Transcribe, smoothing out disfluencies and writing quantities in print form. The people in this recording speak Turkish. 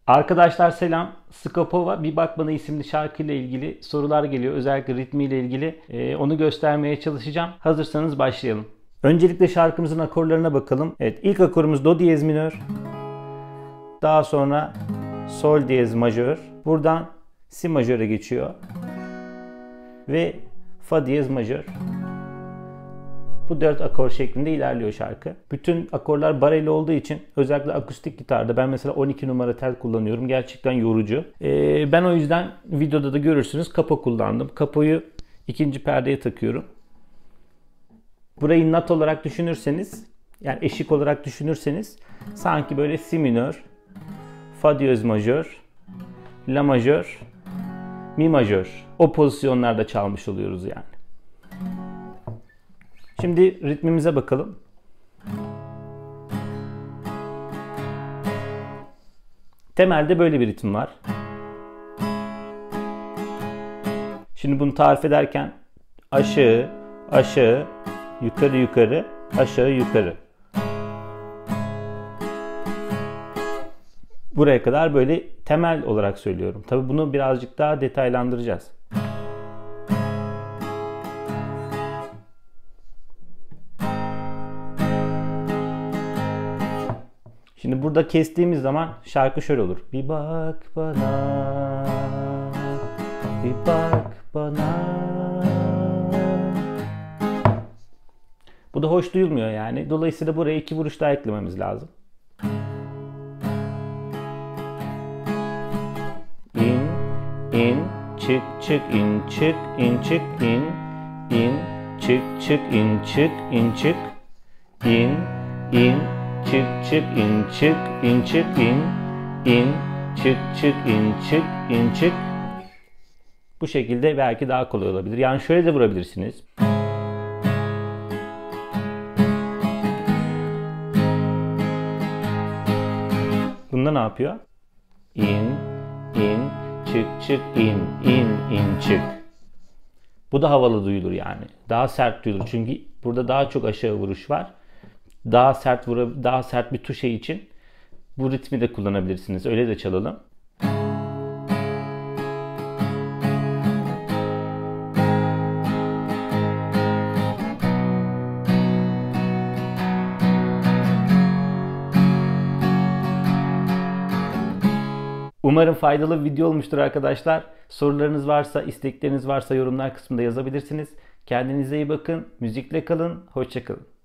Arkadaşlar selam. Skopova Bir Bak Bana isimli şarkıyla ilgili sorular geliyor. Özellikle ritmiyle ilgili. Onu göstermeye çalışacağım. Hazırsanız başlayalım. Öncelikle şarkımızın akorlarına bakalım. Evet, ilk akorumuz Do diyez minör. Daha sonra Sol diyez majör. Buradan Si majöre geçiyor. Ve Fa diyez majör. Bu 4 akor şeklinde ilerliyor şarkı. Bütün akorlar bareli olduğu için özellikle akustik gitarda ben mesela 12 numara tel kullanıyorum. Gerçekten yorucu. Ben o yüzden videoda da görürsünüz kapo kullandım. Kapoyu ikinci perdeye takıyorum. Burayı not olarak düşünürseniz, yani eşik olarak düşünürseniz sanki böyle Si minör, Fa diyez majör, La majör, Mi majör. O pozisyonlarda çalmış oluyoruz yani. Şimdi ritmimize bakalım. Temelde böyle bir ritim var. Şimdi bunu tarif ederken aşağı, aşağı, yukarı, yukarı, aşağı, yukarı. Buraya kadar böyle temel olarak söylüyorum. Tabii bunu birazcık daha detaylandıracağız. Şimdi burada kestiğimiz zaman şarkı şöyle olur. Bir bak bana, bir bak bana. Bu da hoş duyulmuyor yani. Dolayısıyla buraya 2 vuruş daha eklememiz lazım. İn, in, çık, çık, in, çık, in, çık, in, in, çık, çık, in, çık, in, çık, in, in, çık, çık, in, çık, in, çık, in, çık, çık, in, çık, in, çık. Bu şekilde belki daha kolay olabilir. Yani şöyle de vurabilirsiniz. Bunda ne yapıyor? İn, in, çık, çık, in, çık. Bu da havalı duyulur yani. Daha sert duyulur. Çünkü burada daha çok aşağı vuruş var. Daha sert bir tuşe için bu ritmi de kullanabilirsiniz. Öyle de çalalım. Umarım faydalı bir video olmuştur arkadaşlar. Sorularınız varsa, istekleriniz varsa yorumlar kısmında yazabilirsiniz. Kendinize iyi bakın. Müzikle kalın. Hoşça kalın.